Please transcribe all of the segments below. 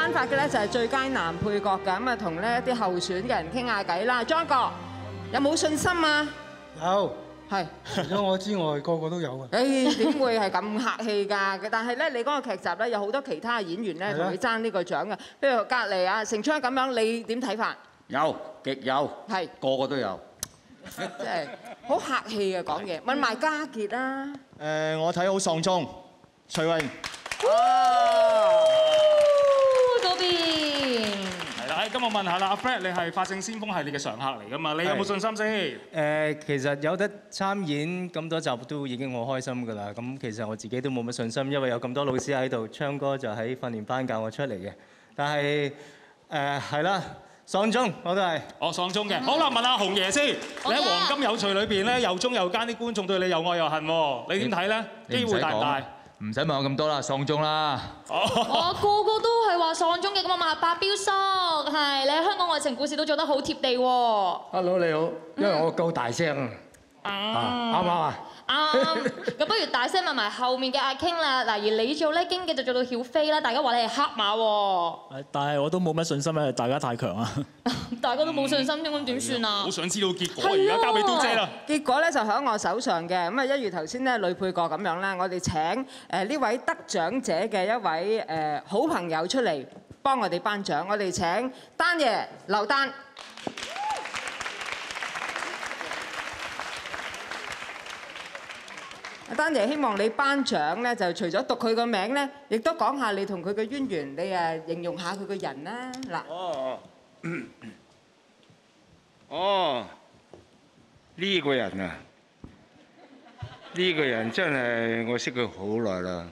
頒發嘅咧就係最佳男配角㗎，咁啊同呢一啲候選嘅人傾下偈啦。莊哥有冇信心啊？ 有， 係。 除咗我之外，個個都有啊。 誒點會係咁客氣㗎？但係咧，你嗰個劇集咧有好多其他嘅演員咧同你爭呢個獎嘅，譬如隔離啊成昌咁樣，你點睇法？ 有，極有， 係個個都有。 即係好客氣嘅講嘢，問埋家傑啦。 我睇好喪鐘，徐榮。 嗰邊係啦，咁我問下啦，阿 Fred 你係法證先鋒系列嘅常客嚟㗎嘛？你有冇信心先？ 其實有得參演咁多集都已經好開心㗎啦。咁其實我自己都冇乜信心，因為有咁多老師喺度，昌哥就喺訓練班教我出嚟嘅。但係係啦。喪鐘我都係， 喪鐘嘅。好啦，問下紅爺先。你喺《黃金有趣》裏邊咧，又忠又奸，啲觀眾對你又愛又恨喎，你點睇咧？機會大唔大？ 唔使問我咁多啦，喪鐘啦。 我個個都係話喪鐘嘅，咁我問下白彪叔，係你喺香港愛情故事都做得好貼地喎。 Hello 你好，因為我夠大聲啊，啱唔啱啊？ 咁不如大聲問埋後面嘅阿 King 啦。嗱，而你做咧經嘅就做到曉飛啦，大家話你係黑馬喎。 但係我都冇乜信心，因為大家太強啊。 大家都冇信心，咁點算啊？ 好想知道結果，而家交俾嘟姐啦。 結果咧就喺我手上嘅，咁啊一如頭先咧女配角咁樣啦，我哋請呢位得獎者嘅一位好朋友出嚟幫我哋頒獎，我哋請丹爺劉丹。丹爺希望你頒獎咧，就除咗讀佢個名咧，亦都講下你同佢嘅淵源，你形容下佢個人啦。 嗱，呢個人啊，呢個人真係我識佢好耐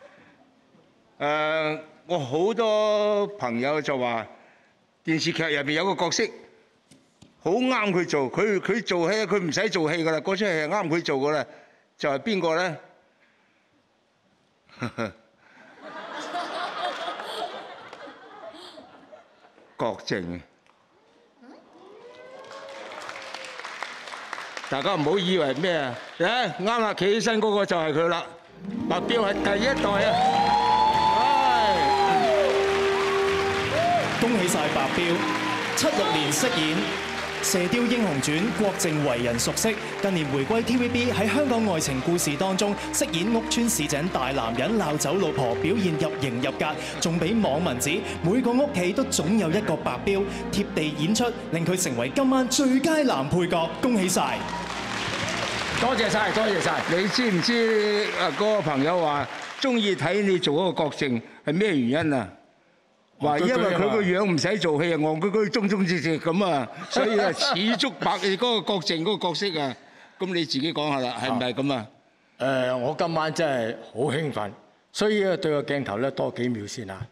啦。我好多朋友就話電視劇入邊有個角色好啱佢做，佢做戲佢唔使做戲噶啦，嗰出戲係啱佢做噶啦。就係邊個咧？郭靖。大家唔好以為咩啊？啱啦，企起身嗰個就係佢啦。白彪係第一代啊！ 恭喜晒白彪，76年飾演《射雕英雄傳》，郭靖為人熟悉。近年回歸 TVB 喺香港愛情故事當中飾演屋村市井大男人鬧走老婆，表現入型入格，仲俾網民指每個屋企都總有一個白彪，貼地演出令佢成為今晚最佳男配角。恭喜晒！ 多謝晒，多謝晒。你知唔知嗰個朋友話中意睇你做嗰個郭靖係咩原因啊？話因為佢個樣唔使做戲啊，戇居居、忠忠直直咁啊，所以啊似足白嗰個郭靖嗰個角色啊。咁你自己講下啦，係唔係咁啊？ 我今晚真係好興奮，所以對個鏡頭咧多幾秒先啊。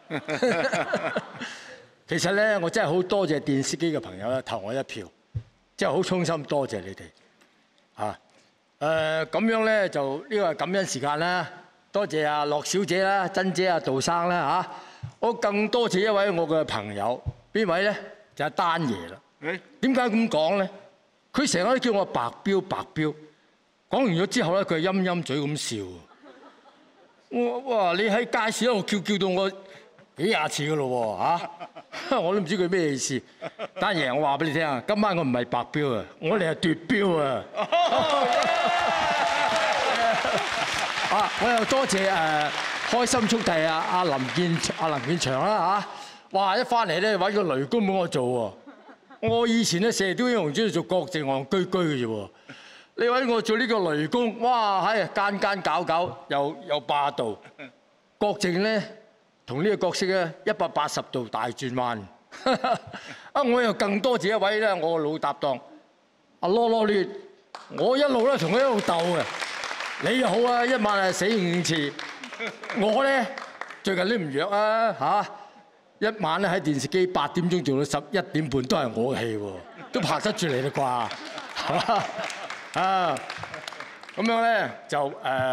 其實咧，我真係好多謝電視機嘅朋友咧投我一票，真係好衷心多謝你哋嚇。咁樣咧就呢個係感恩時間啦，多謝阿樂小姐啦、珍姐啊、杜生啦嚇。我更多謝一位我嘅朋友，邊位咧？就係丹爺啦。點解咁講咧？佢成日都叫我白彪白彪，講完咗之後咧，佢係陰陰嘴咁笑。哇！你喺街市度叫到我幾廿次噶咯喎嚇！我都唔知佢咩意思。丹爺，我話俾你聽啊，今晚我唔係白彪啊，我哋係奪標啊！我又多謝開心速遞阿林建祥啦嚇！哇！一翻嚟咧揾個雷公俾我做喎。我以前咧《射雕英雄傳》做郭靖戇居居嘅啫喎，你揾我做呢個雷公，哇！係奸搞搞又霸道。郭靖咧同呢個角色咧180度大轉彎。我又更多謝一位咧我個老搭檔阿羅羅烈，我一路咧同佢一路鬥嘅。你又好啊，一晚係死5次。我咧最近都唔弱啊嚇。一晚咧喺電視機8點鐘做到11點半都係我嘅戲喎，都拍得住你啦啩？咁樣咧就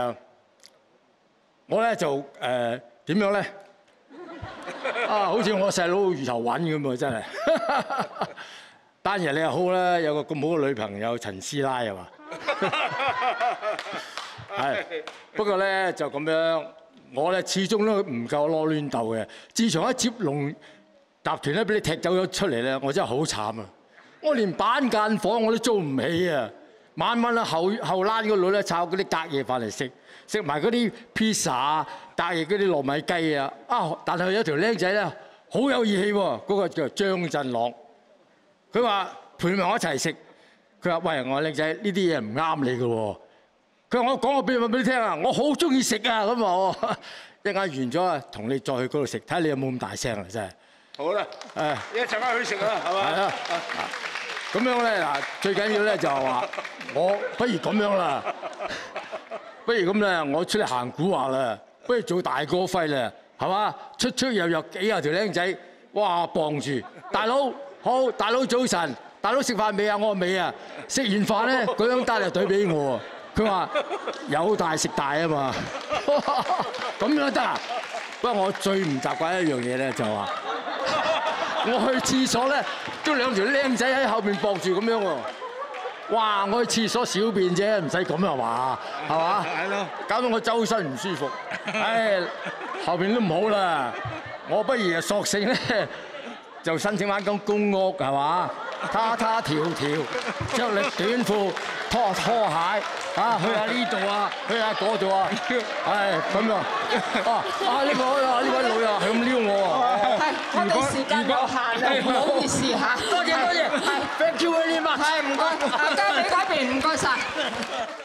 我咧就點樣咧？好似我細佬魚頭揾咁喎，真係。丹爺你又好啦，有個咁好嘅女朋友陳師奶係嘛？係，不過咧就咁樣， 我咧始終都唔夠攞亂鬥嘅。自從喺接龍集團咧俾你踢走咗出嚟咧，我真係好慘啊！我連板間房我都租唔起啊！晚晚喺後欄嗰度咧炒嗰啲隔夜飯嚟食，食埋嗰啲披薩啊、隔夜嗰啲糯米雞啊。但係有條僆仔咧好有義氣喎，嗰個叫張振朗。佢話陪埋我一齊食。佢話：喂，我僆仔，呢啲嘢唔啱你嘅喎。佢話：我講個秘密俾你聽啊，我好中意食啊！咁啊，一陣間完咗啊，同你再去嗰度食，睇下你有冇咁大聲啊！真係。好啦，一陣間去食啦，係嘛？係啊。咁樣咧嗱，最緊要咧就係話，我不如咁樣啦，不如咁咧，我出嚟行古惑啦，不如做大哥輝啦，係嘛？出入入幾廿條僆仔，哇，傍住大佬好，大佬早晨。大佬食飯未啊？我話未啊！食完飯咧，嗰張單就對俾我喎。佢話有大食大啊嘛，咁樣得啊？不過我最唔習慣一樣嘢咧，就話我去廁所咧，都兩條僆仔喺後邊駁住咁樣喎。哇！我去廁所小便啫，唔使咁啊嘛，係嘛？係咯。搞到我周身唔舒服。唉，後邊都唔好啦，我不如索性咧就申請翻間公屋係嘛？他條着力短褲拖鞋去下呢度啊，去下嗰度啊，係咁啊！呢位老友係咁撩我啊！ 係，我哋時間有限啊，唔好意思嚇。多謝，係 thank you very much，係唔該，交俾嗰邊唔該晒。